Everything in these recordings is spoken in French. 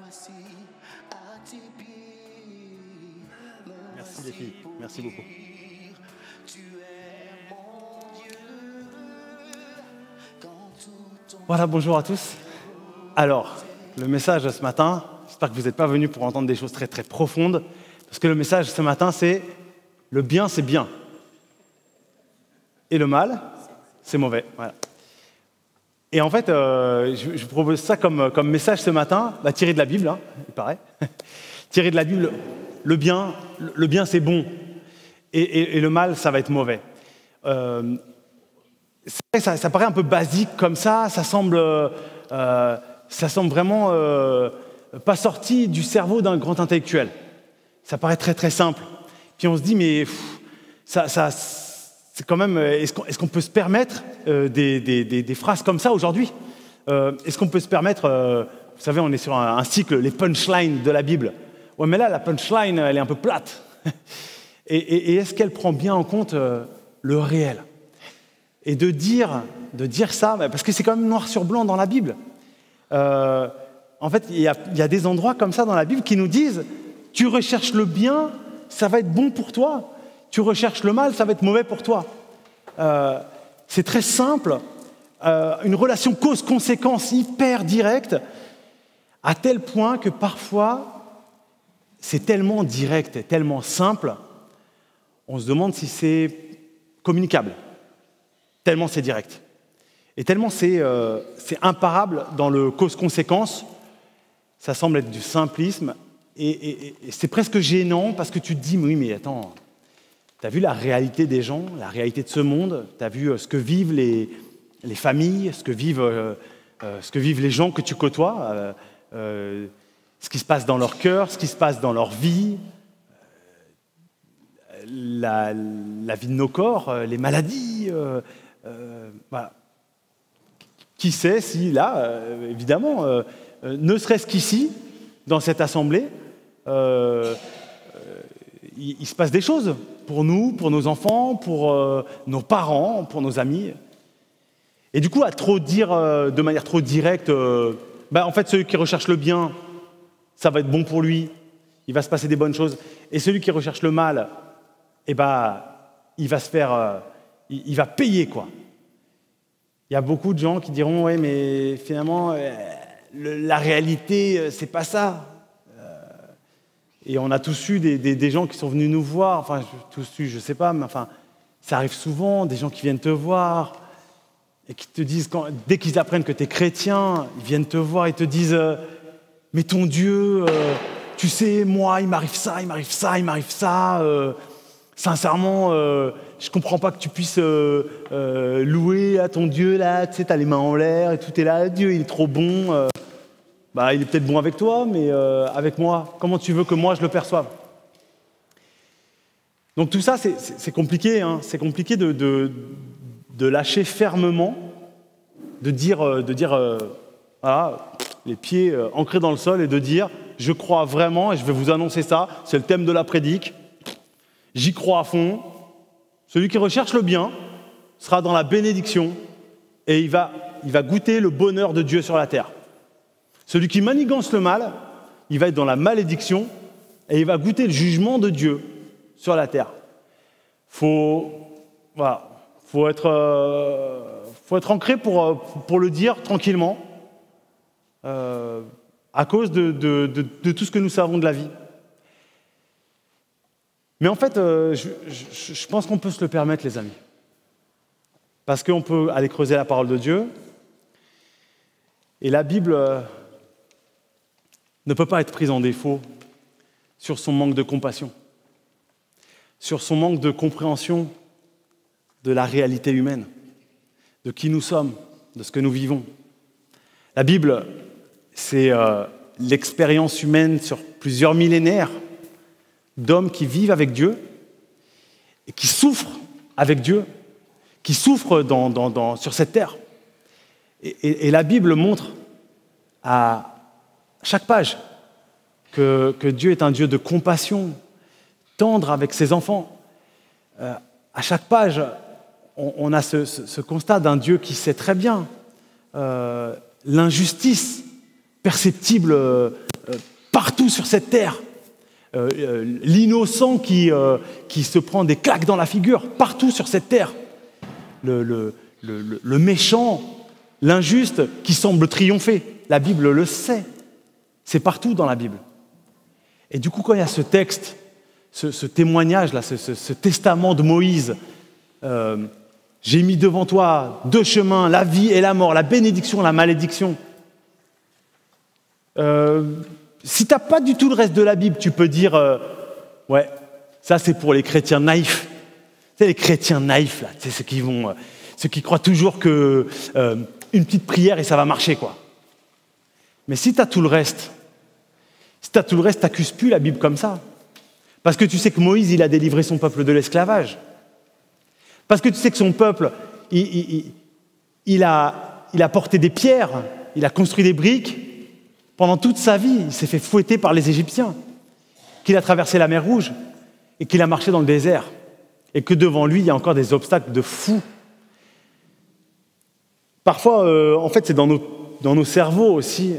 Merci les filles, merci beaucoup. Voilà, bonjour à tous. Alors, le message de ce matin, j'espère que vous n'êtes pas venus pour entendre des choses très très profondes, parce que le message ce matin, c'est le bien, c'est bien. Et le mal, c'est mauvais. Voilà. Et en fait, je vous propose ça comme message ce matin, tiré de la Bible, il paraît. Tiré de la Bible, le bien c'est bon, et le mal, ça va être mauvais. Ça paraît un peu basique comme ça semble vraiment pas sorti du cerveau d'un grand intellectuel. Ça paraît très très simple. Puis on se dit, mais c'est quand même, est-ce qu'on peut se permettre des phrases comme ça aujourd'hui? Est-ce qu'on peut se permettre, vous savez, on est sur un cycle, les punchlines de la Bible. Ouais, mais là, la punchline, elle est un peu plate. Et est-ce qu'elle prend bien en compte le réel? Et de dire ça, parce que c'est quand même noir sur blanc dans la Bible. En fait, il y a des endroits comme ça dans la Bible qui nous disent, tu recherches le bien, ça va être bon pour toi. Tu recherches le mal, ça va être mauvais pour toi. C'est très simple, une relation cause-conséquence hyper directe, à tel point que parfois, c'est tellement direct et tellement simple, on se demande si c'est communicable. Tellement c'est direct. Et tellement c'est imparable dans le cause-conséquence, ça semble être du simplisme, et c'est presque gênant parce que tu te dis, oui, mais attends, tu as vu la réalité des gens, la réalité de ce monde, tu as vu ce que vivent les familles, ce que vivent les gens que tu côtoies, ce qui se passe dans leur cœur, ce qui se passe dans leur vie, la vie de nos corps, les maladies. Voilà. Qui sait si là, évidemment, ne serait-ce qu'ici, dans cette assemblée, il se passe des choses pour nous, pour nos enfants, pour nos parents, pour nos amis. Et du coup, à trop dire de manière trop directe, en fait, celui qui recherche le bien, ça va être bon pour lui, il va se passer des bonnes choses. Et celui qui recherche le mal, il va se faire, il va payer, quoi. Il y a beaucoup de gens qui diront, ouais, mais finalement, la réalité, c'est pas ça. Et on a tous eu des gens qui sont venus nous voir, enfin, tous eu, je sais pas, mais enfin, ça arrive souvent, des gens qui viennent te voir et qui te disent, dès qu'ils apprennent que tu es chrétien, ils viennent te voir et te disent, mais ton Dieu, tu sais, moi, il m'arrive ça, il m'arrive ça, il m'arrive ça. Sincèrement, je comprends pas que tu puisses louer à ton Dieu, là, tu sais, t'as les mains en l'air et tout est là, Dieu, il est trop bon. Il est peut-être bon avec toi, mais avec moi, comment tu veux que moi je le perçoive? Donc tout ça, c'est compliqué, hein. C'est compliqué de lâcher fermement, de dire voilà, les pieds ancrés dans le sol et de dire, je crois vraiment, et je vais vous annoncer ça, c'est le thème de la prédique, j'y crois à fond, celui qui recherche le bien sera dans la bénédiction et il va goûter le bonheur de Dieu sur la terre. Celui qui manigance le mal, il va être dans la malédiction et il va goûter le jugement de Dieu sur la terre. Faut être ancré pour le dire tranquillement, à cause de tout ce que nous savons de la vie. Mais en fait, je pense qu'on peut se le permettre, les amis. Parce qu'on peut aller creuser la parole de Dieu. Et la Bible ne peut pas être prise en défaut sur son manque de compassion, sur son manque de compréhension de la réalité humaine, de qui nous sommes, de ce que nous vivons. La Bible, c'est l'expérience humaine sur plusieurs millénaires d'hommes qui vivent avec Dieu et qui souffrent avec Dieu, qui souffrent sur cette terre. Et la Bible montre à chaque page que Dieu est un Dieu de compassion, tendre avec ses enfants. À chaque page, on a ce constat d'un Dieu qui sait très bien l'injustice perceptible partout sur cette terre. L'innocent qui se prend des claques dans la figure, partout sur cette terre. Le méchant, l'injuste qui semble triompher. La Bible le sait. C'est partout dans la Bible. Et du coup, quand il y a ce texte, ce témoignage-là, ce testament de Moïse, j'ai mis devant toi deux chemins, la vie et la mort, la bénédiction et la malédiction. Si tu n'as pas du tout le reste de la Bible, tu peux dire ouais, ça c'est pour les chrétiens naïfs. C'est les chrétiens naïfs, là, c'est ceux qui croient toujours que une petite prière et ça va marcher, quoi. Mais si tu as tout le reste, t'accuses plus la Bible comme ça. Parce que tu sais que Moïse, il a délivré son peuple de l'esclavage. Parce que tu sais que son peuple, il a porté des pierres, il a construit des briques. Pendant toute sa vie, il s'est fait fouetter par les Égyptiens. Qu'il a traversé la mer Rouge et qu'il a marché dans le désert. Et que devant lui, il y a encore des obstacles de fou. Parfois, en fait, c'est dans nos cerveaux aussi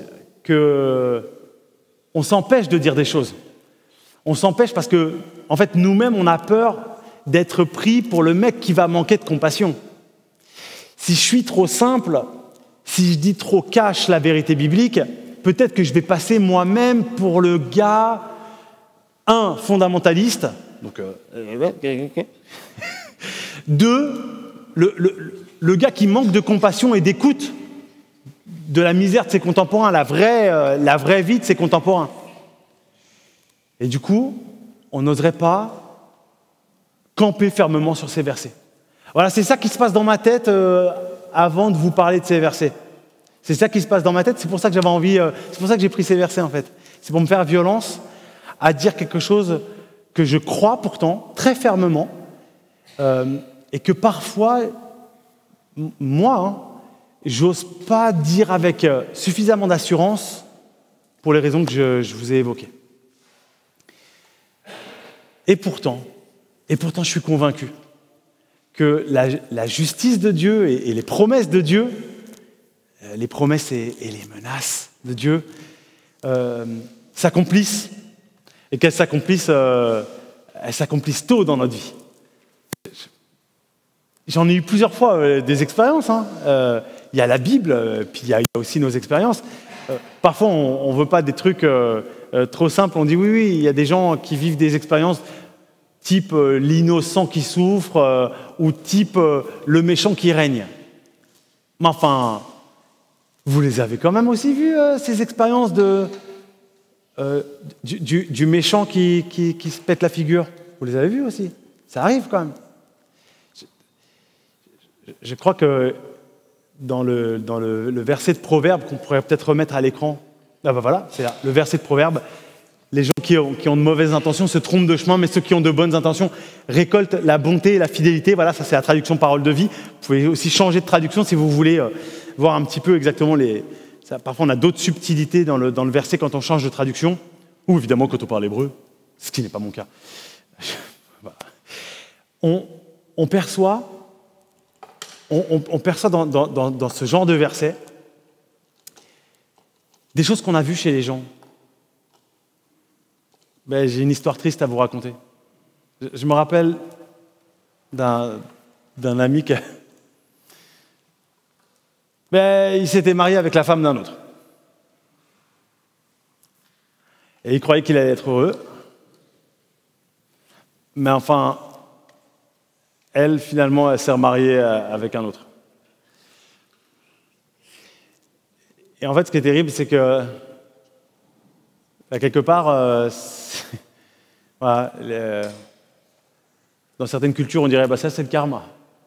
qu'on s'empêche de dire des choses. On s'empêche parce que, en fait, nous-mêmes, on a peur d'être pris pour le mec qui va manquer de compassion. Si je suis trop simple, si je dis trop cash la vérité biblique, peut-être que je vais passer moi-même pour le gars, fondamentaliste, donc, deux, le gars qui manque de compassion et d'écoute de la misère de ses contemporains, la vraie vie de ses contemporains. Et du coup, on n'oserait pas camper fermement sur ces versets. Voilà, c'est ça qui se passe dans ma tête avant de vous parler de ces versets. C'est ça qui se passe dans ma tête, c'est pour ça que j'avais envie, c'est pour ça que j'ai pris ces versets en fait. C'est pour me faire violence à dire quelque chose que je crois pourtant très fermement et que parfois, moi, j'ose pas dire avec suffisamment d'assurance pour les raisons que je vous ai évoquées. Et pourtant, je suis convaincu que la justice de Dieu et les promesses de Dieu, les promesses et les menaces de Dieu s'accomplissent et qu'elles s'accomplissent tôt dans notre vie. J'en ai eu plusieurs fois des expériences. Il y a la Bible, puis il y a aussi nos expériences. Parfois, on ne veut pas des trucs trop simples. On dit oui, il y a des gens qui vivent des expériences type l'innocent qui souffre ou type le méchant qui règne. Mais enfin, vous les avez quand même aussi vues, ces expériences du méchant qui se pète la figure. Vous les avez vues aussi. Ça arrive quand même. Je crois que dans le verset de Proverbe qu'on pourrait peut-être remettre à l'écran, voilà, c'est là, le verset de Proverbe, les gens qui ont de mauvaises intentions se trompent de chemin, mais ceux qui ont de bonnes intentions récoltent la bonté et la fidélité. Voilà, ça c'est la traduction parole de vie. Vous pouvez aussi changer de traduction si vous voulez voir un petit peu exactement parfois on a d'autres subtilités dans le verset quand on change de traduction, ou évidemment quand on parle hébreu, ce qui n'est pas mon cas. Voilà. On perçoit dans ce genre de verset des choses qu'on a vues chez les gens. J'ai une histoire triste à vous raconter. Je me rappelle d'un ami qui il s'était marié avec la femme d'un autre. Et il croyait qu'il allait être heureux. Mais enfin, elle, finalement, elle s'est remariée avec un autre. Et en fait, ce qui est terrible, c'est que, quelque part, voilà, dans certaines cultures, on dirait ça, c'est le karma.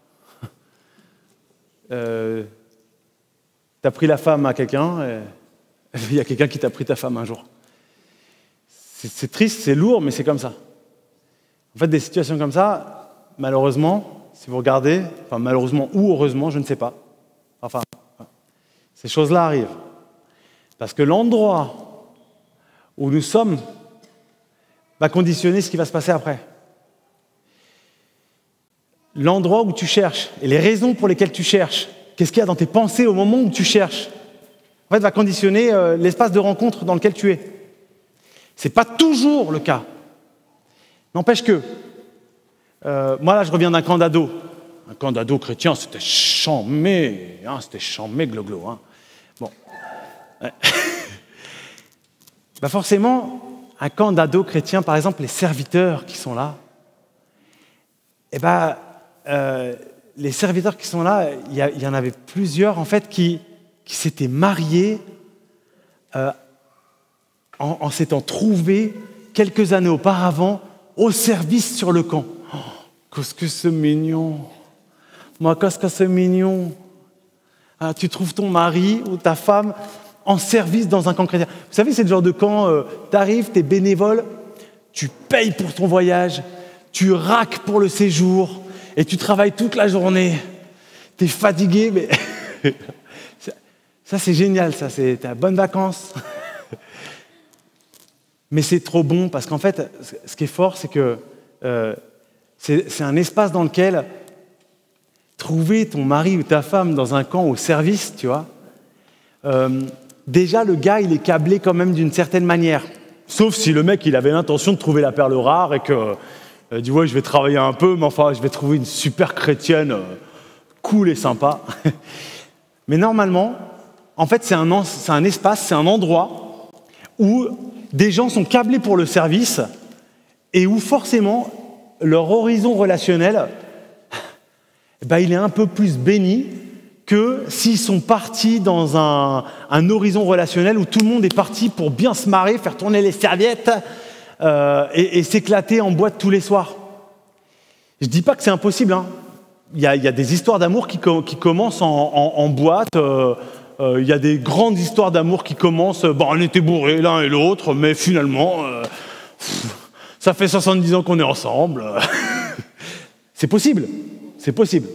T'as pris la femme à quelqu'un, et il y a quelqu'un qui t'a pris ta femme un jour. C'est triste, c'est lourd, mais c'est comme ça. En fait, des situations comme ça, malheureusement, si vous regardez, enfin malheureusement ou heureusement, je ne sais pas, enfin, ces choses-là arrivent. Parce que l'endroit où nous sommes va conditionner ce qui va se passer après. L'endroit où tu cherches et les raisons pour lesquelles tu cherches, qu'est-ce qu'il y a dans tes pensées au moment où tu cherches, en fait, va conditionner l'espace de rencontre dans lequel tu es. Ce n'est pas toujours le cas. N'empêche que, moi là je reviens d'un camp d'ado. Un camp d'ado chrétien, c'était chambé, hein, c'était chambé gloglo. Hein. Bon. Bah forcément, un camp d'ado chrétien, par exemple, les serviteurs qui sont là, eh ben, les serviteurs qui sont là, il y en avait plusieurs en fait qui s'étaient mariés en s'étant trouvés quelques années auparavant au service sur le camp. Oh, qu'est-ce que c'est mignon! Moi, qu'est-ce que c'est mignon! Ah, tu trouves ton mari ou ta femme en service dans un camp chrétien. Vous savez, c'est le genre de camp, tu arrives, tu es bénévole, tu payes pour ton voyage, tu raques pour le séjour et tu travailles toute la journée. Tu es fatigué, mais ça c'est génial, ça, c'est à bonnes vacances. Mais c'est trop bon parce qu'en fait, ce qui est fort, c'est que c'est un espace dans lequel trouver ton mari ou ta femme dans un camp au service, tu vois, déjà le gars, il est câblé quand même d'une certaine manière. Sauf si le mec, il avait l'intention de trouver la perle rare et que dit ouais, je vais travailler un peu, mais enfin, je vais trouver une super chrétienne cool et sympa. Mais normalement, en fait, c'est un espace, c'est un endroit où des gens sont câblés pour le service et où forcément leur horizon relationnel, ben, il est un peu plus béni que s'ils sont partis dans un horizon relationnel où tout le monde est parti pour bien se marrer, faire tourner les serviettes et s'éclater en boîte tous les soirs. Je ne dis pas que c'est impossible. Hein. Il y a des histoires d'amour qui commencent en boîte. Il y a des grandes histoires d'amour qui commencent, on était bourrés l'un et l'autre, mais finalement, ça fait 70 ans qu'on est ensemble. C'est possible, c'est possible.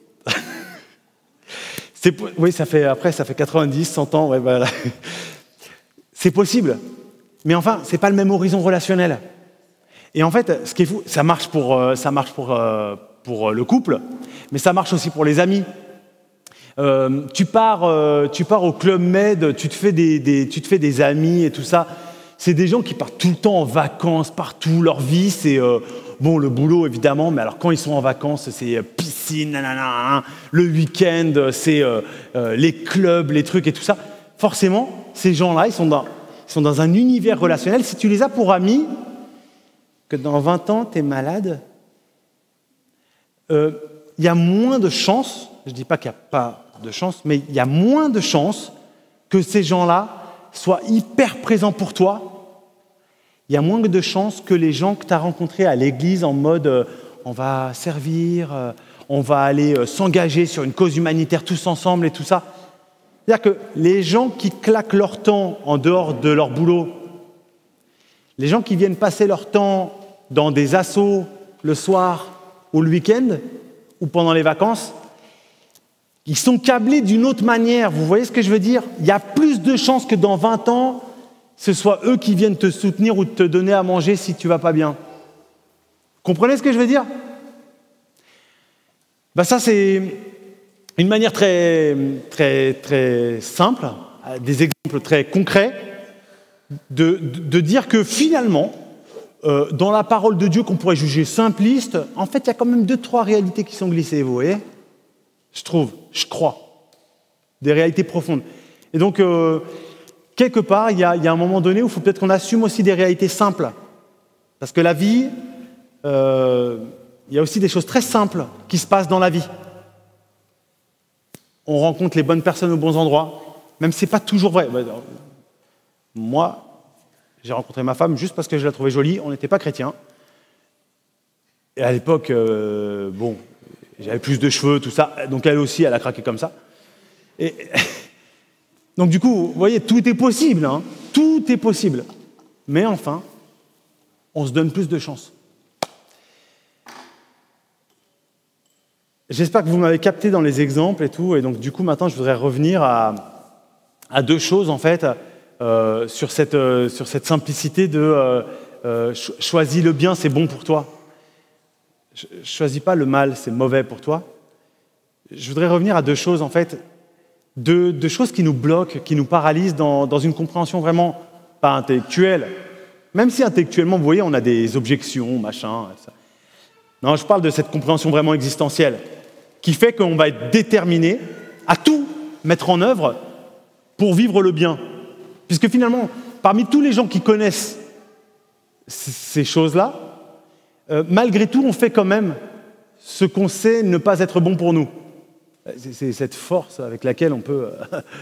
Oui, ça fait 90, 100 ans, ouais, voilà. C'est possible, mais enfin, c'est pas le même horizon relationnel. Et en fait, ce qui est fou, ça marche pour le couple, mais ça marche aussi pour les amis. Tu pars au Club Med, tu te fais des amis et tout ça. C'est des gens qui partent tout le temps en vacances, partout. Leur vie, c'est le boulot évidemment, mais alors quand ils sont en vacances, c'est piscine, nanana, le week-end, c'est les clubs, les trucs et tout ça. Forcément, ces gens-là, ils sont dans un univers relationnel. Si tu les as pour amis, que dans 20 ans, tu es malade, il y a moins de chances. Je ne dis pas qu'il n'y a pas de chance, mais il y a moins de chances que ces gens-là soient hyper présents pour toi. Il y a moins de chances que les gens que tu as rencontrés à l'église en mode on va servir, on va aller s'engager sur une cause humanitaire tous ensemble et tout ça. C'est-à-dire que les gens qui claquent leur temps en dehors de leur boulot, les gens qui viennent passer leur temps dans des assos le soir ou le week-end ou pendant les vacances, ils sont câblés d'une autre manière. Vous voyez ce que je veux dire? Il y a plus de chances que dans 20 ans, ce soit eux qui viennent te soutenir ou te donner à manger si tu ne vas pas bien. Comprenez ce que je veux dire? Ça, c'est une manière très, très, très simple, des exemples très concrets, de dire que finalement, dans la parole de Dieu qu'on pourrait juger simpliste, en fait, il y a quand même 2-3 réalités qui sont glissées, vous voyez? Je crois, des réalités profondes. Et donc, quelque part, il y a un moment donné où il faut peut-être qu'on assume aussi des réalités simples. Parce que la vie, il y a aussi des choses très simples qui se passent dans la vie. On rencontre les bonnes personnes aux bons endroits, même si ce n'est pas toujours vrai. Moi, j'ai rencontré ma femme juste parce que je la trouvais jolie, on n'était pas chrétiens. Et à l'époque, j'avais plus de cheveux, tout ça, donc elle aussi, elle a craqué comme ça. Et donc du coup, vous voyez, tout est possible, hein, tout est possible. Mais enfin, on se donne plus de chance. J'espère que vous m'avez capté dans les exemples et tout, et donc du coup, maintenant, je voudrais revenir à 2 choses, en fait, sur cette simplicité de choisis le bien, c'est bon pour toi. Choisis pas le mal, c'est mauvais pour toi. Je voudrais revenir à 2 choses, en fait, 2 choses qui nous bloquent, qui nous paralysent dans une compréhension vraiment pas intellectuelle, Même si intellectuellement, vous voyez, on a des objections, machin, ça. Non, je parle de cette compréhension vraiment existentielle, qui fait qu'on va être déterminé à tout mettre en œuvre pour vivre le bien. Puisque finalement, parmi tous les gens qui connaissent ces choses-là, malgré tout, on fait quand même ce qu'on sait ne pas être bon pour nous. C'est cette force avec laquelle on peut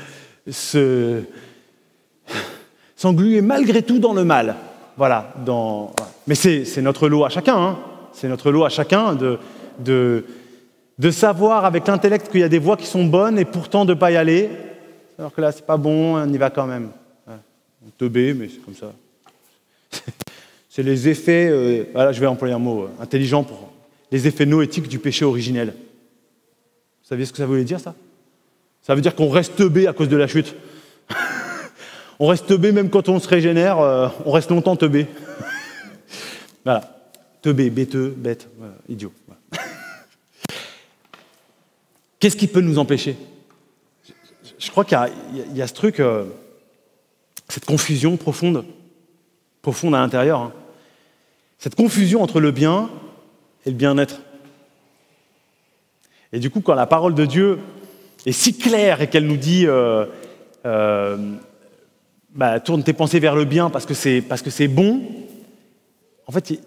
s'engluer malgré tout dans le mal. Voilà. Mais c'est notre lot à chacun. Hein. C'est notre lot à chacun de savoir avec l'intellect qu'il y a des voies qui sont bonnes et pourtant de ne pas y aller. Alors que là, c'est pas bon, on y va quand même. On teubé, mais c'est comme ça. C'est les effets, voilà, je vais employer un mot intelligent pour les effets noétiques du péché originel. Vous saviez ce que ça voulait dire, ça? Ça veut dire qu'on reste teubé à cause de la chute. On reste teubé même quand on se régénère, on reste longtemps teubé. Voilà. Teubé, bêteux, bête, idiot. Voilà. Qu'est-ce qui peut nous empêcher? Je crois qu'il y a ce truc, cette confusion profonde à l'intérieur. Hein. Cette confusion entre le bien et le bien-être. Et du coup, quand la parole de Dieu est si claire et qu'elle nous dit tourne tes pensées vers le bien parce que c'est bon, en fait,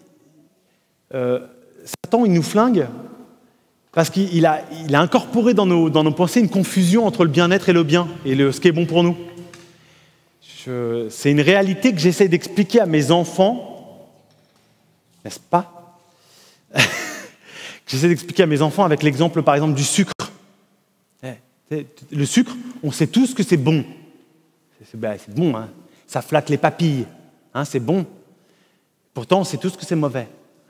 Satan, il nous flingue parce qu'il a incorporé dans nos pensées une confusion entre le bien-être et le bien, et ce qui est bon pour nous. C'est une réalité que j'essaie d'expliquer à mes enfants, n'est-ce pas? J'essaie d'expliquer à mes enfants avec l'exemple, par exemple, du sucre. Le sucre, on sait tous que c'est bon. C'est bon, hein. Ça flatte les papilles, hein, c'est bon. Pourtant, on sait tous que c'est mauvais.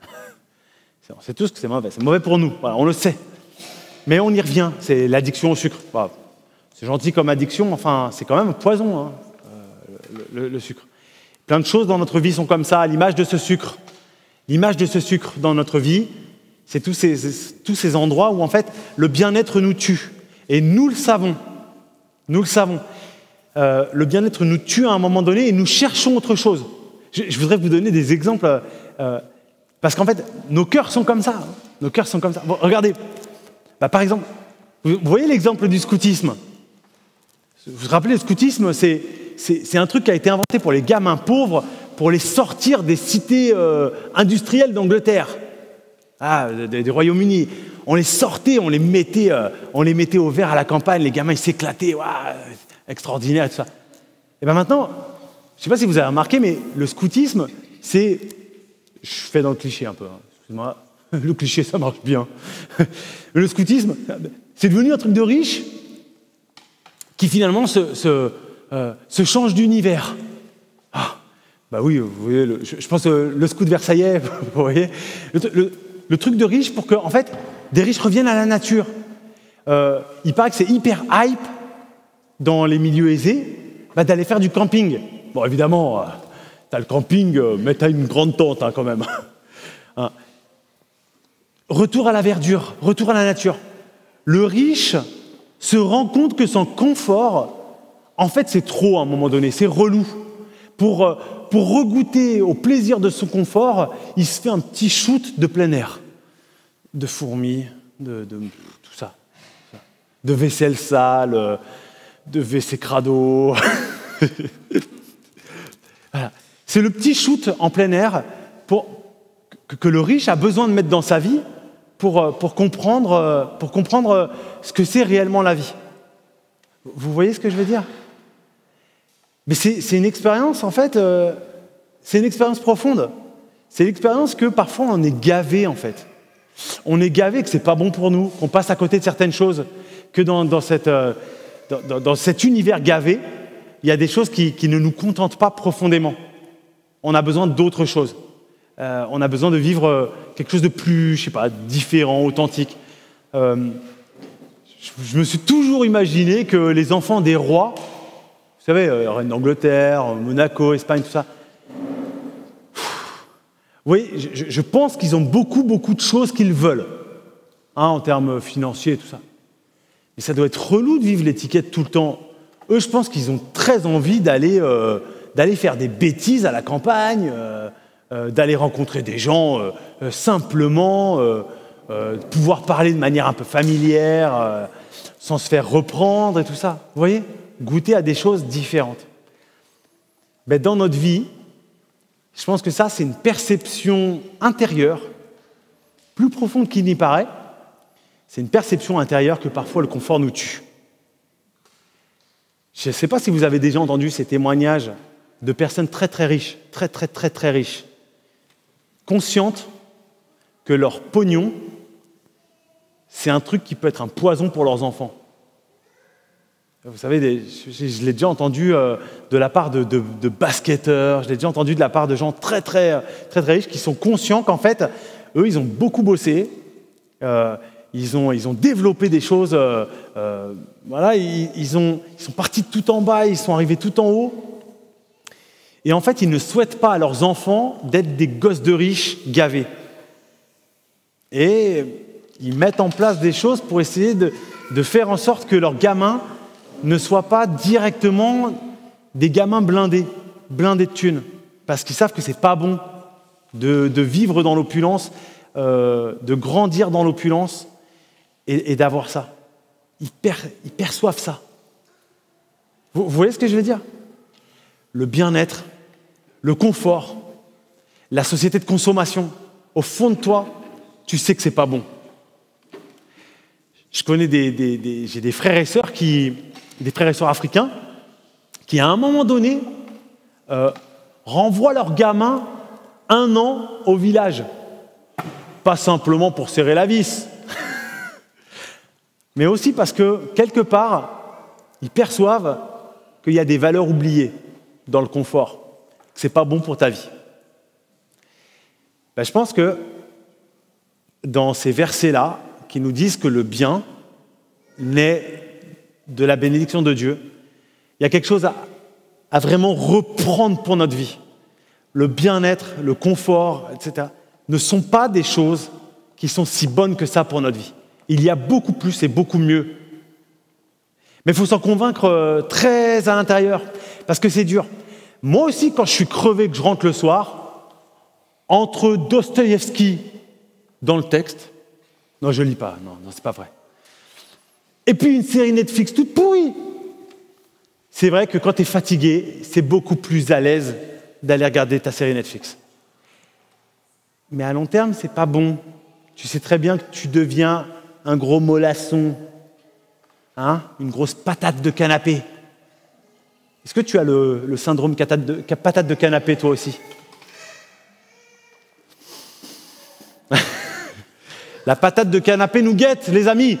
On sait tous que c'est mauvais pour nous, voilà, on le sait. Mais on y revient, c'est l'addiction au sucre. Voilà. C'est gentil comme addiction, enfin, c'est quand même un poison, hein, le sucre. Plein de choses dans notre vie sont comme ça, à l'image de ce sucre. L'image de ce sucre dans notre vie, c'est tous ces endroits où, en fait, le bien-être nous tue. Et nous le savons. Nous le savons. Le bien-être nous tue à un moment donné et nous cherchons autre chose. Je voudrais vous donner des exemples, parce qu'en fait, nos cœurs sont comme ça. Hein. Nos cœurs sont comme ça. Bon, regardez, par exemple, vous voyez l'exemple du scoutisme. Vous vous rappelez, le scoutisme, c'est un truc qui a été inventé pour les gamins pauvres, pour les sortir des cités industrielles d'Angleterre, du Royaume-Uni. On les sortait, on les mettait au vert à la campagne, les gamins ils s'éclataient, extraordinaire et tout ça. Et bien maintenant, je ne sais pas si vous avez remarqué, mais le scoutisme, c'est... Je fais dans le cliché un peu, hein. Excuse-moi, le cliché ça marche bien. Le scoutisme, c'est devenu un truc de riche qui finalement se change d'univers. Oui, vous voyez, je pense le scout versaillais, vous voyez, le truc de riche pour que, en fait, des riches reviennent à la nature. Il paraît que c'est hyper hype dans les milieux aisés d'aller faire du camping. Bon, évidemment, t'as le camping, mais t'as une grande tente hein, quand même. Hein. Retour à la verdure, retour à la nature. Le riche se rend compte que son confort, en fait, c'est trop à un moment donné, c'est relou. Pour regoûter au plaisir de son confort, il se fait un petit shoot de plein air. De fourmis, de tout ça. De vaisselle sale, de WC crado. Voilà. C'est le petit shoot en plein air que le riche a besoin de mettre dans sa vie pour comprendre ce que c'est réellement la vie. Vous voyez ce que je veux dire? Mais c'est une expérience, en fait, c'est une expérience profonde. C'est l'expérience que parfois on est gavé, en fait. On est gavé que c'est pas bon pour nous, qu'on passe à côté de certaines choses, que dans cet univers gavé, il y a des choses qui ne nous contentent pas profondément. On a besoin d'autres choses. On a besoin de vivre quelque chose de plus, je sais pas, différent, authentique. Je me suis toujours imaginé que les enfants des rois, vous savez, reine d'Angleterre, Monaco, Espagne, tout ça. Oui, je pense qu'ils ont beaucoup de choses qu'ils veulent, hein, en termes financiers et tout ça. Mais ça doit être relou de vivre l'étiquette tout le temps. Eux, je pense qu'ils ont très envie d'aller d'aller faire des bêtises à la campagne, d'aller rencontrer des gens simplement, pouvoir parler de manière un peu familière, sans se faire reprendre et tout ça. Vous voyez? Goûter à des choses différentes. Mais dans notre vie, je pense que ça, c'est une perception intérieure, plus profonde qu'il n'y paraît. C'est une perception intérieure que parfois le confort nous tue. Je ne sais pas si vous avez déjà entendu ces témoignages de personnes très très riches, très riches, conscientes que leur pognon, c'est un truc qui peut être un poison pour leurs enfants. Vous savez, je l'ai déjà entendu de la part de basketteurs, je l'ai déjà entendu de la part de gens très riches qui sont conscients qu'en fait, eux, ils ont beaucoup bossé, ils ont développé des choses, voilà, ils sont partis de tout en bas, ils sont arrivés tout en haut. Et en fait, ils ne souhaitent pas à leurs enfants d'être des gosses de riches gavés. Et ils mettent en place des choses pour essayer de faire en sorte que leurs gamins ne soient pas directement des gamins blindés de thunes. Parce qu'ils savent que c'est pas bon de vivre dans l'opulence, de grandir dans l'opulence et d'avoir ça. Ils perçoivent ça. Vous voyez ce que je veux dire? Le bien-être, le confort, la société de consommation, au fond de toi, tu sais que c'est pas bon. Je connais j'ai des frères et sœurs des frères et sœurs africains qui, à un moment donné, renvoient leurs gamins 1 an au village. Pas simplement pour serrer la vis, mais aussi parce que, quelque part, ils perçoivent qu'il y a des valeurs oubliées dans le confort, que ce n'est pas bon pour ta vie. Je pense que dans ces versets-là, qui nous disent que le bien naît de la bénédiction de Dieu, il y a quelque chose à vraiment reprendre pour notre vie. Le bien-être, le confort, etc., ne sont pas des choses qui sont si bonnes que ça pour notre vie. Il y a beaucoup plus et beaucoup mieux. Mais il faut s'en convaincre très à l'intérieur, parce que c'est dur. Moi aussi, quand je suis crevé, que je rentre le soir, entre Dostoïevski dans le texte, non, je lis pas, non, c'est pas vrai. Et puis une série Netflix toute pourrie. C'est vrai que quand tu es fatigué, c'est beaucoup plus à l'aise d'aller regarder ta série Netflix. Mais à long terme, c'est pas bon. Tu sais très bien que tu deviens un gros mollasson, une grosse patate de canapé. Est-ce que tu as le syndrome patate de canapé, toi aussi? La patate de canapé nous guette, les amis.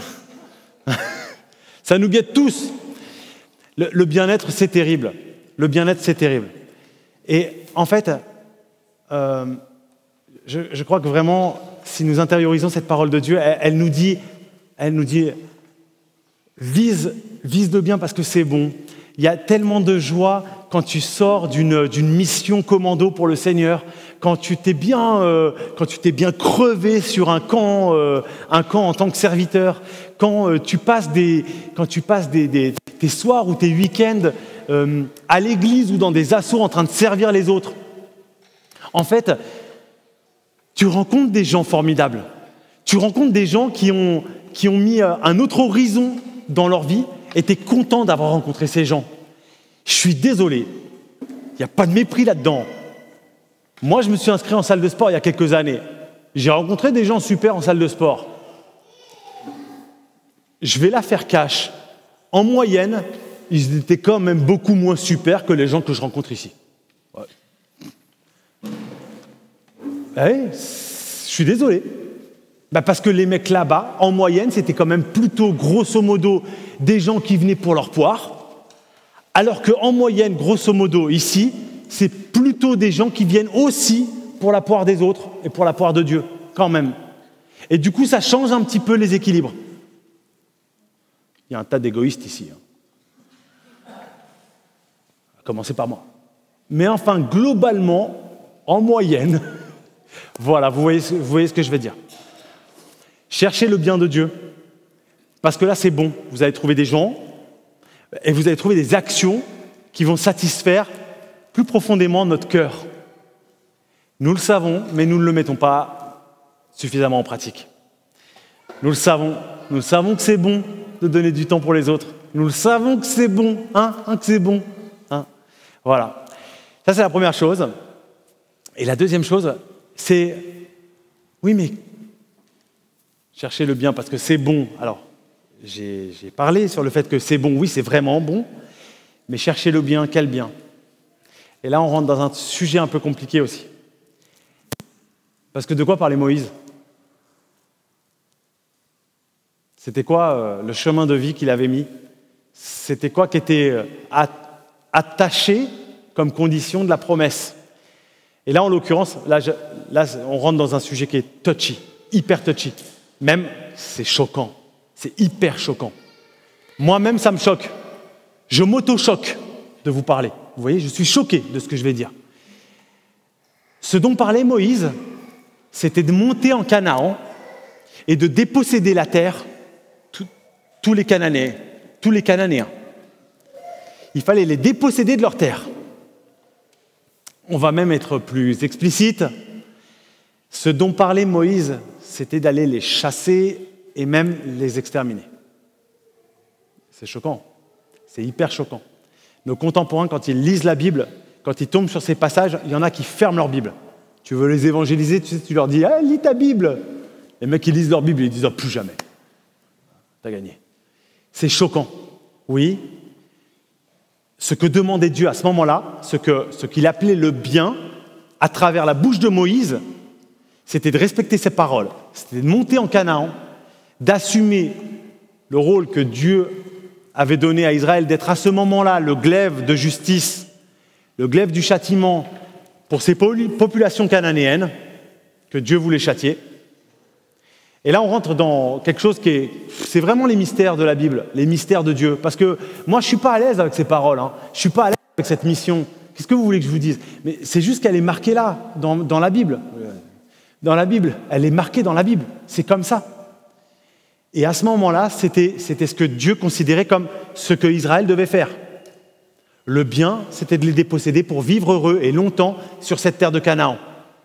Ça nous guette tous. Le bien-être, c'est terrible. Le bien-être, c'est terrible. Et en fait, je crois que vraiment, si nous intériorisons cette parole de Dieu, elle nous dit, vise le bien parce que c'est bon. Il y a tellement de joie quand tu sors d'une mission commando pour le Seigneur, quand tu t'es bien crevé sur un camp en tant que serviteur, quand tu passes des soirs ou tes week-ends à l'église ou dans des assos en train de servir les autres. En fait, tu rencontres des gens formidables. Tu rencontres des gens qui ont mis un autre horizon dans leur vie et tu es content d'avoir rencontré ces gens. Je suis désolé, il n'y a pas de mépris là-dedans. Moi, je me suis inscrit en salle de sport il y a quelques années. J'ai rencontré des gens super en salle de sport. Je vais la faire cash. En moyenne, ils étaient quand même beaucoup moins super que les gens que je rencontre ici. Ouais. Ouais, je suis désolé. Parce que les mecs là-bas, en moyenne, c'était quand même plutôt, grosso modo, des gens qui venaient pour leur poire. Alors qu'en moyenne, grosso modo, ici, c'est plutôt des gens qui viennent aussi pour la poire des autres et pour la poire de Dieu, quand même. Et du coup, ça change un petit peu les équilibres. Il y a un tas d'égoïstes ici. À commencer par moi. Mais enfin, globalement, en moyenne, voilà, vous voyez ce que je veux dire. Cherchez le bien de Dieu, parce que là, c'est bon. Vous allez trouver des gens et vous allez trouver des actions qui vont satisfaire plus profondément notre cœur. Nous le savons, mais nous ne le mettons pas suffisamment en pratique. Nous le savons que c'est bon de donner du temps pour les autres. Nous le savons que c'est bon, que c'est bon. Voilà. Ça, c'est la première chose. Et la deuxième chose, c'est, oui, mais chercher le bien parce que c'est bon. Alors, j'ai parlé sur le fait que c'est bon, oui, c'est vraiment bon, mais chercher le bien, quel bien? Et là, on rentre dans un sujet un peu compliqué aussi. Parce que de quoi parlait Moïse? C'était quoi le chemin de vie qu'il avait mis? C'était quoi qui était attaché comme condition de la promesse? Et là, en l'occurrence, là, on rentre dans un sujet qui est touchy, hyper touchy. Même, c'est choquant. C'est hyper choquant. Moi-même, ça me choque. Je m'auto-choque de vous parler. Vous voyez, je suis choqué de ce que je vais dire. Ce dont parlait Moïse, c'était de monter en Canaan et de déposséder la terre, tous les Cananéens. Il fallait les déposséder de leur terre. On va même être plus explicite. Ce dont parlait Moïse, c'était d'aller les chasser et même les exterminer. C'est choquant. C'est hyper choquant. Nos contemporains, quand ils lisent la Bible, quand ils tombent sur ces passages, il y en a qui ferment leur Bible. Tu veux les évangéliser, tu leur dis « lis ta Bible !» Les mecs, ils lisent leur Bible et ils disent « plus jamais !» T'as gagné. C'est choquant. Oui. Ce que demandait Dieu à ce moment-là, ce qu'il appelait le bien, à travers la bouche de Moïse, c'était de respecter ses paroles. C'était de monter en Canaan, d'assumer le rôle que Dieu avait donné à Israël, d'être à ce moment-là le glaive de justice, le glaive du châtiment pour ces populations cananéennes que Dieu voulait châtier. Et là, on rentre dans quelque chose c'est vraiment les mystères de la Bible, les mystères de Dieu. Parce que moi, je ne suis pas à l'aise avec ces paroles, je ne suis pas à l'aise avec cette mission. Qu'est-ce que vous voulez que je vous dise? Mais c'est juste qu'elle est marquée là, dans la Bible. Dans la Bible, elle est marquée dans la Bible. C'est comme ça. Et à ce moment-là, c'était ce que Dieu considérait comme ce que Israël devait faire. Le bien, c'était de les déposséder pour vivre heureux et longtemps sur cette terre de Canaan.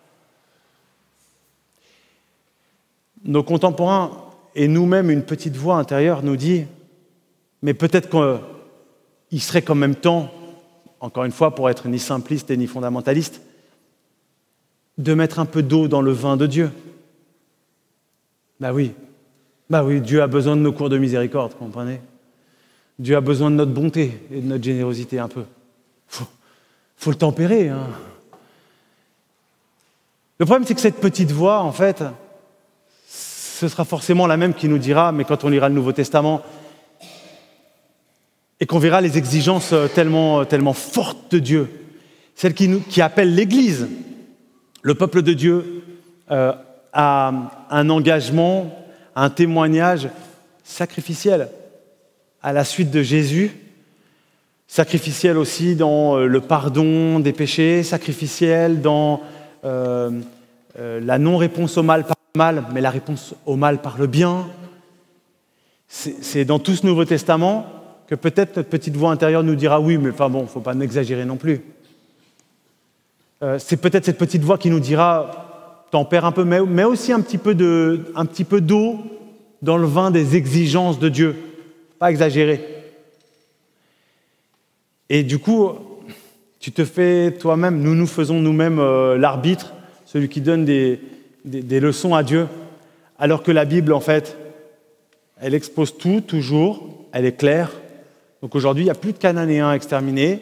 Nos contemporains et nous-mêmes, une petite voix intérieure nous dit « Mais peut-être qu'il serait quand même temps, encore une fois, pour être ni simpliste et ni fondamentaliste, de mettre un peu d'eau dans le vin de Dieu. » Bah oui, Dieu a besoin de nos cours de miséricorde, comprenez? Dieu a besoin de notre bonté et de notre générosité un peu. Faut le tempérer. Le problème, c'est que cette petite voix, en fait, ce sera forcément la même qui nous dira, mais quand on lira le Nouveau Testament, et qu'on verra les exigences tellement fortes de Dieu, celle qui appelle l'Église, le peuple de Dieu, à un engagement, à un témoignage sacrificiel à la suite de Jésus, sacrificiel aussi dans le pardon des péchés, sacrificiel dans la non-réponse au mal par le mal, mais la réponse au mal par le bien. C'est dans tout ce Nouveau Testament que peut-être notre petite voix intérieure nous dira « oui, mais enfin bon, il ne faut pas exagérer non plus ». C'est peut-être cette petite voix qui nous dira « tempère un peu, mais aussi un petit peu d'eau dans le vin des exigences de Dieu, pas exagérer ». Et du coup, tu te fais toi-même, nous faisons nous-mêmes l'arbitre, celui qui donne des leçons à Dieu, alors que la Bible, en fait, elle expose tout, toujours, elle est claire. Donc aujourd'hui, il n'y a plus de Cananéens exterminés.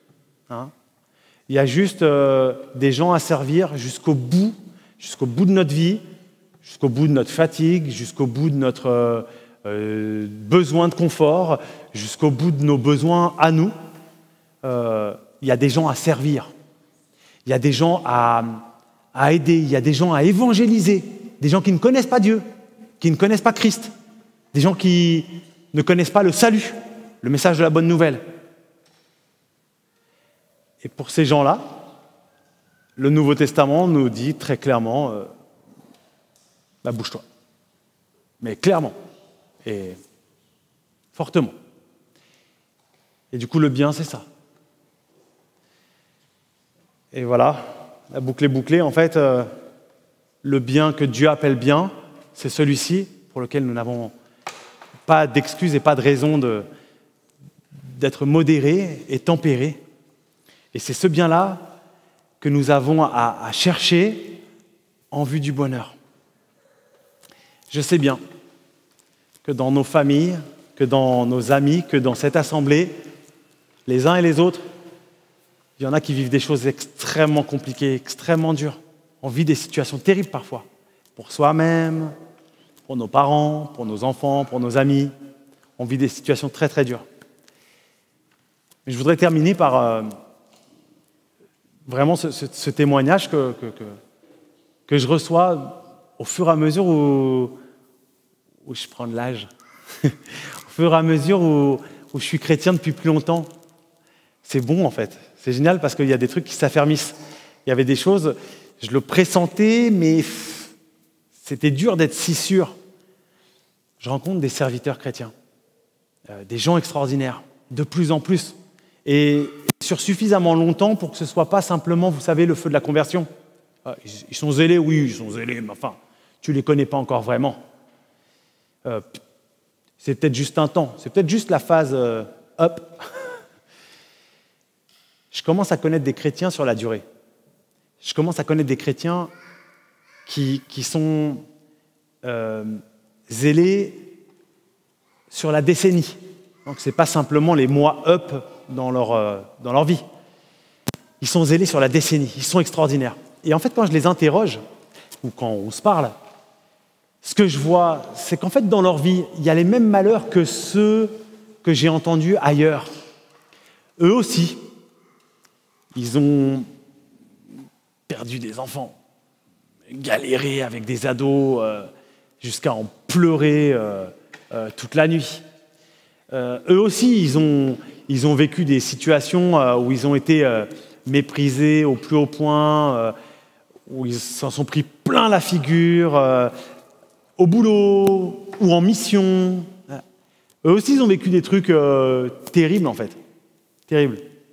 Il y a juste des gens à servir jusqu'au bout de notre vie, jusqu'au bout de notre fatigue, jusqu'au bout de notre besoin de confort, jusqu'au bout de nos besoins à nous. Il y a des gens à servir, il y a des gens à aider, il y a des gens à évangéliser, des gens qui ne connaissent pas Dieu, qui ne connaissent pas Christ, des gens qui ne connaissent pas le salut, le message de la bonne nouvelle. Et pour ces gens-là, le Nouveau Testament nous dit très clairement bouge-toi. Mais clairement et fortement. Et du coup, le bien, c'est ça. Et voilà, la boucle est bouclée. En fait, le bien que Dieu appelle bien, c'est celui-ci pour lequel nous n'avons pas d'excuses et pas de raison d'être modérés et tempérés. Et c'est ce bien-là que nous avons à chercher en vue du bonheur. Je sais bien que dans nos familles, que dans nos amis, que dans cette assemblée, les uns et les autres, il y en a qui vivent des choses extrêmement compliquées, extrêmement dures. On vit des situations terribles parfois, pour soi-même, pour nos parents, pour nos enfants, pour nos amis. On vit des situations très très dures. Mais je voudrais terminer par vraiment ce témoignage que je reçois au fur et à mesure où je prends de l'âge, au fur et à mesure où je suis chrétien depuis plus longtemps. C'est bon en fait, c'est génial parce qu'il y a des trucs qui s'affermissent. Il y avait des choses, je le pressentais, mais c'était dur d'être si sûr. Je rencontre des serviteurs chrétiens, des gens extraordinaires, de plus en plus. Et sur suffisamment longtemps pour que ce ne soit pas simplement, vous savez, le feu de la conversion. Ils sont zélés, oui, ils sont zélés, mais enfin, tu ne les connais pas encore vraiment. C'est peut-être juste un temps, c'est peut-être juste la phase hop. Je commence à connaître des chrétiens sur la durée. Je commence à connaître des chrétiens qui sont zélés sur la décennie. Donc ce n'est pas simplement les mois up dans leur vie. Ils sont zélés sur la décennie, ils sont extraordinaires. Et en fait, quand je les interroge, ou quand on se parle, ce que je vois, c'est qu'en fait, dans leur vie, il y a les mêmes malheurs que ceux que j'ai entendus ailleurs. Eux aussi, ils ont perdu des enfants, galéré avec des ados, jusqu'à en pleurer toute la nuit. Eux aussi, ils ont vécu des situations où ils ont été méprisés au plus haut point, où ils s'en sont pris plein la figure, au boulot ou en mission. Eux aussi, ils ont vécu des trucs terribles, en fait. Terribles.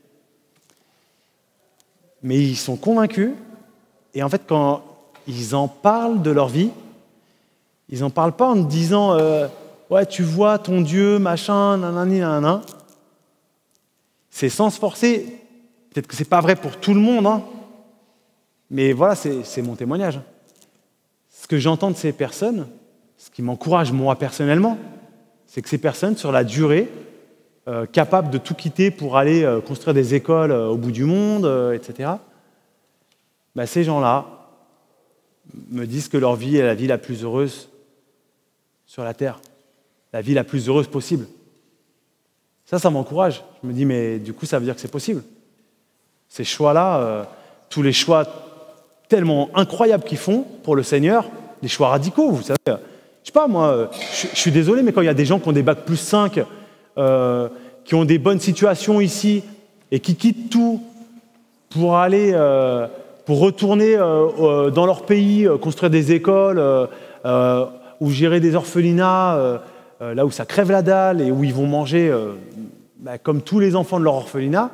Mais ils sont convaincus, et en fait, quand ils en parlent de leur vie, ils n'en parlent pas en te disant ouais, tu vois ton Dieu, machin, nanani, nanana. C'est sans se forcer. Peut-être que ce n'est pas vrai pour tout le monde, hein. Mais voilà, c'est mon témoignage. Ce que j'entends de ces personnes, ce qui m'encourage moi personnellement, c'est que ces personnes, sur la durée, capables de tout quitter pour aller construire des écoles au bout du monde, etc., bah, ces gens-là me disent que leur vie est la vie la plus heureuse sur la terre, la vie la plus heureuse possible. Ça m'encourage. Je me dis, mais du coup, ça veut dire que c'est possible. Ces choix-là, tous les choix tellement incroyables qu'ils font pour le Seigneur, des choix radicaux, vous savez. Je sais pas, moi, je suis désolé, mais quand il y a des gens qui ont des bacs plus 5, qui ont des bonnes situations ici, et qui quittent tout pour aller, pour retourner dans leur pays, construire des écoles, ou gérer des orphelinats, là où ça crève la dalle, et où ils vont manger comme tous les enfants de leur orphelinat,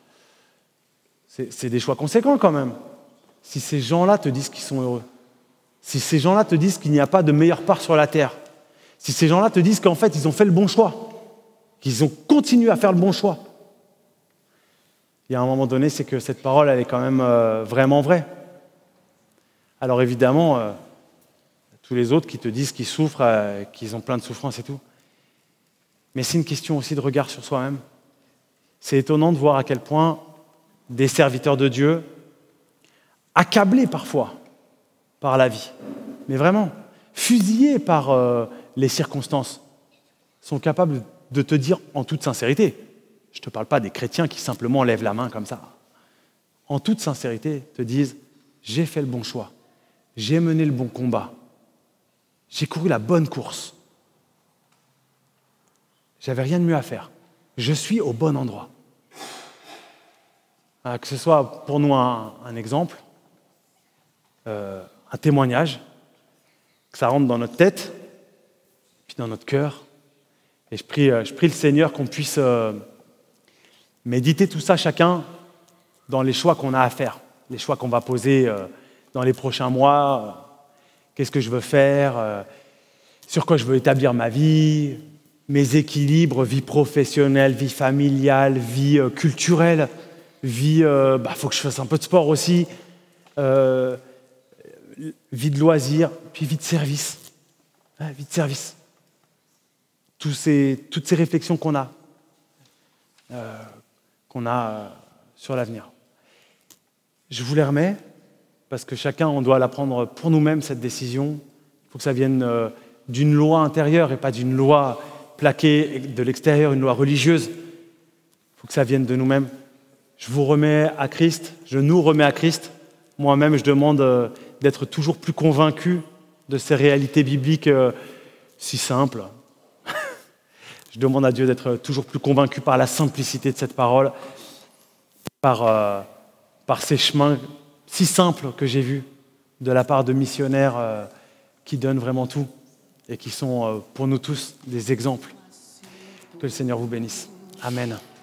c'est des choix conséquents quand même. Si ces gens-là te disent qu'ils sont heureux, si ces gens-là te disent qu'il n'y a pas de meilleure part sur la terre, si ces gens-là te disent qu'en fait, ils ont fait le bon choix, qu'ils ont continué à faire le bon choix, il y a un moment donné, c'est que cette parole, elle est quand même vraiment vraie. Alors évidemment, tous les autres qui te disent qu'ils souffrent, qu'ils ont plein de souffrances et tout, mais c'est une question aussi de regard sur soi-même. C'est étonnant de voir à quel point des serviteurs de Dieu, accablés parfois par la vie, mais vraiment fusillés par les circonstances, sont capables de te dire en toute sincérité, je ne te parle pas des chrétiens qui simplement lèvent la main comme ça, en toute sincérité te disent, j'ai fait le bon choix, j'ai mené le bon combat, j'ai couru la bonne course, j'avais rien de mieux à faire, je suis au bon endroit. Que ce soit pour nous un exemple, un témoignage, que ça rentre dans notre tête, puis dans notre cœur. Et je prie le Seigneur qu'on puisse méditer tout ça chacun dans les choix qu'on a à faire. les choix qu'on va poser dans les prochains mois, qu'est-ce que je veux faire, sur quoi je veux établir ma vie, mes équilibres, vie professionnelle, vie familiale, vie culturelle, vie, faut que je fasse un peu de sport aussi, vie de loisirs, puis vie de service. Vie de service. Toutes ces réflexions qu'on a sur l'avenir. Je vous les remets, parce que chacun, on doit la prendre pour nous-mêmes, cette décision. Il faut que ça vienne d'une loi intérieure et pas d'une loi plaquée de l'extérieur, une loi religieuse. Il faut que ça vienne de nous-mêmes. Je vous remets à Christ, je nous remets à Christ. Moi-même, je demande d'être toujours plus convaincu de ces réalités bibliques si simples. Je demande à Dieu d'être toujours plus convaincu par la simplicité de cette parole, par ces chemins si simples que j'ai vus de la part de missionnaires qui donnent vraiment tout et qui sont pour nous tous des exemples. Que le Seigneur vous bénisse. Amen.